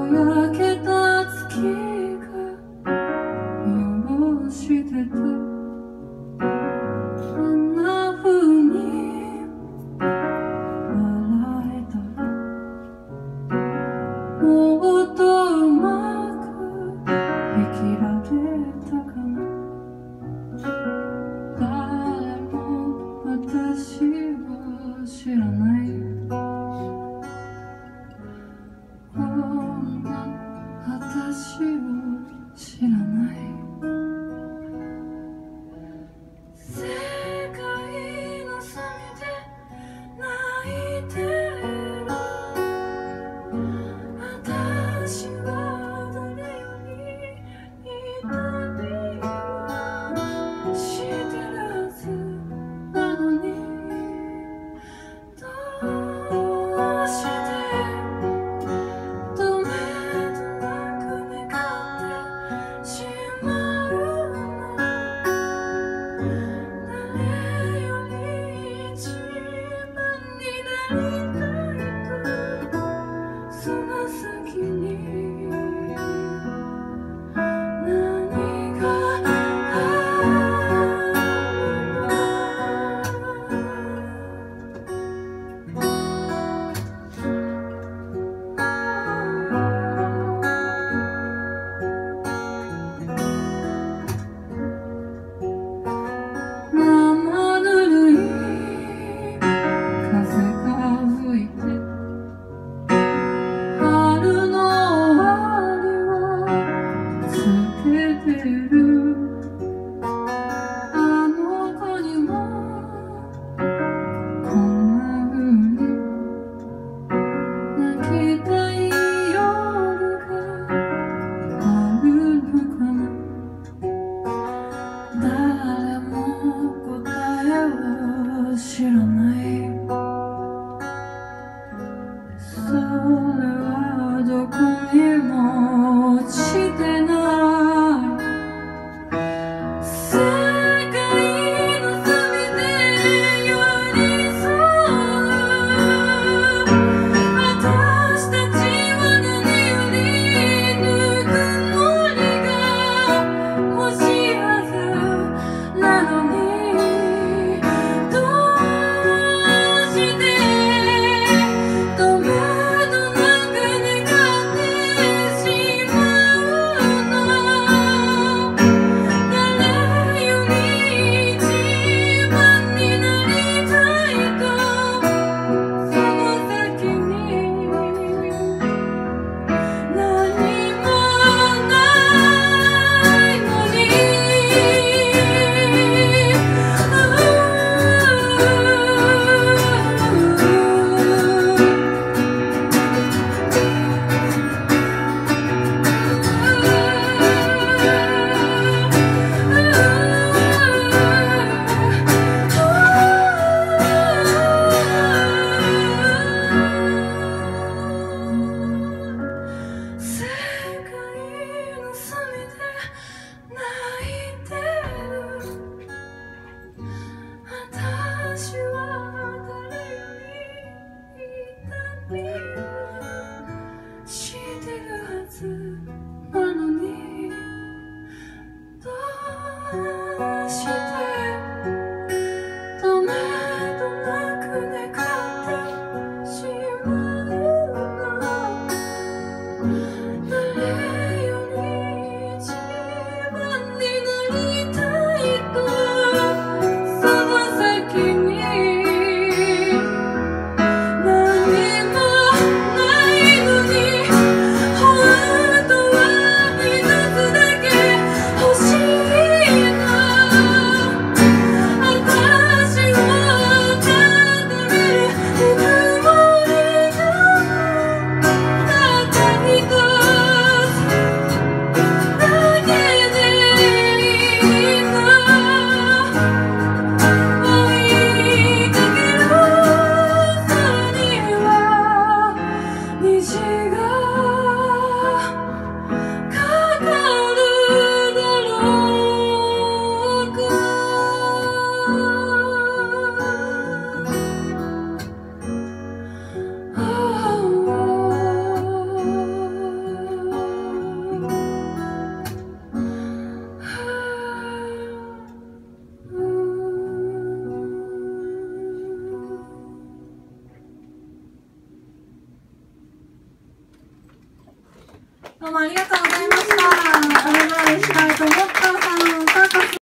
ぼやけた月が汚してたあんな風に笑えたらもっとうまく生きられたかな誰も私を知らないこんな私を知らない世界の隅で泣いてる私は誰より痛みを知ってるはずなのにどうして止めどなく願ってしまうの誰より一番になりたいとその先に何が生ぬるい風が吹いて春のもありがとうございました。それでは司会とモッターさん、サーカス